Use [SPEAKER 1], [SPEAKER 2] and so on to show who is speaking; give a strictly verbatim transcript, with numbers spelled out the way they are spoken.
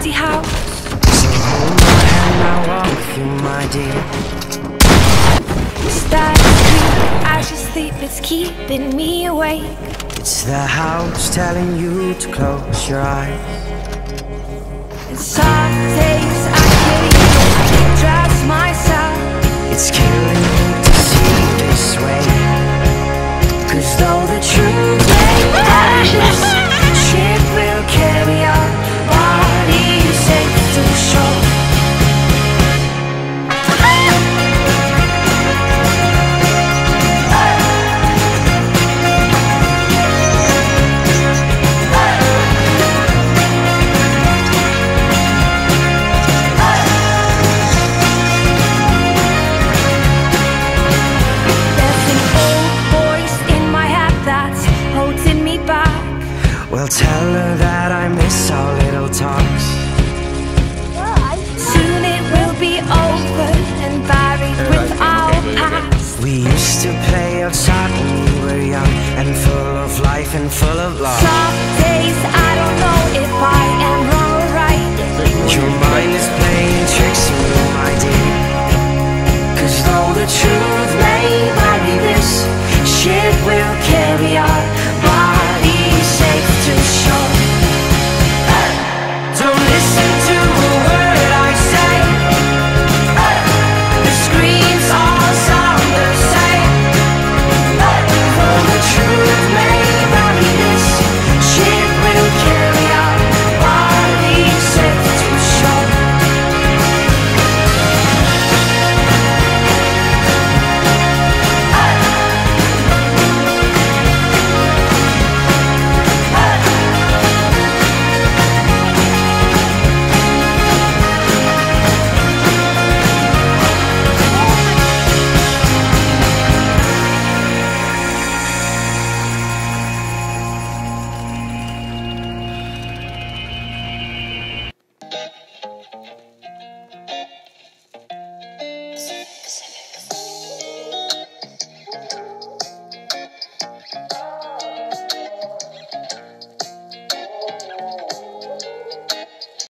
[SPEAKER 1] empty house.
[SPEAKER 2] So hold my hand, I'll walk with you, my dear.
[SPEAKER 1] Stars creep as you sleep, it's keeping me awake.
[SPEAKER 2] It's the house telling you to close your eyes.
[SPEAKER 1] And some days I hear you, I can't trust myself.
[SPEAKER 2] It's killing me to see this way. Cause though the truth may vanish, the ship will carry our bodies safe to shore. Well, tell her that I miss our little talks.
[SPEAKER 1] Soon it will be over and buried with our past.
[SPEAKER 2] We used to play outside when we were young and full of life and full of love.
[SPEAKER 1] Soft